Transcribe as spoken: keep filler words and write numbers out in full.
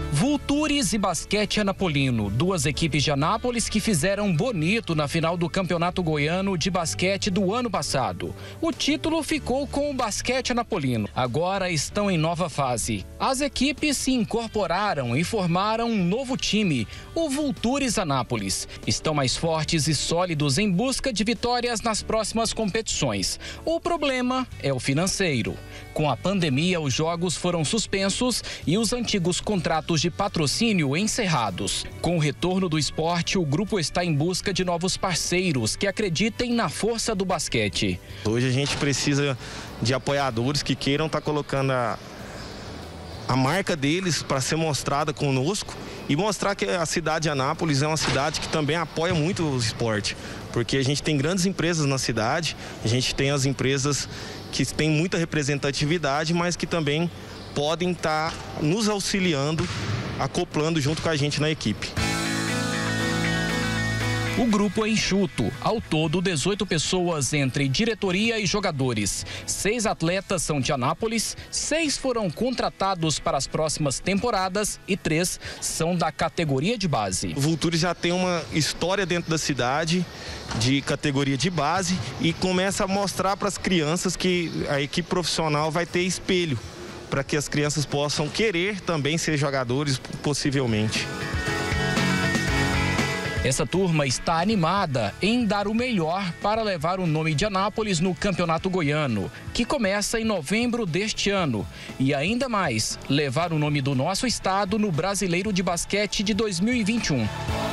Vultures e Basquete Anapolino, duas equipes de Anápolis que fizeram bonito na final do Campeonato Goiano de Basquete do ano passado. O título ficou com o Basquete Anapolino. Agora estão em nova fase. As equipes se incorporaram e formaram um novo time, o Vultures Anápolis. Estão mais fortes e sólidos em busca de vitórias nas próximas competições. O problema é o financeiro. Com a pandemia, os jogos foram suspensos e os antigos contratos de patrocínio encerrados. Com o retorno do esporte, o grupo está em busca de novos parceiros que acreditem na força do basquete. Hoje a gente precisa de apoiadores que queiram estar colocando a, a marca deles para ser mostrada conosco e mostrar que a cidade de Anápolis é uma cidade que também apoia muito o esporte. Porque a gente tem grandes empresas na cidade, a gente tem as empresas que têm muita representatividade, mas que também podem estar nos auxiliando, acoplando junto com a gente na equipe. O grupo é enxuto. Ao todo, dezoito pessoas entre diretoria e jogadores. Seis atletas são de Anápolis, seis foram contratados para as próximas temporadas e três são da categoria de base. O Vultures já tem uma história dentro da cidade de categoria de base e começa a mostrar para as crianças que a equipe profissional vai ter espelho, para que as crianças possam querer também ser jogadores, possivelmente. Essa turma está animada em dar o melhor para levar o nome de Anápolis no Campeonato Goiano, que começa em novembro deste ano. E ainda mais, levar o nome do nosso estado no Brasileiro de Basquete de dois mil e vinte e um.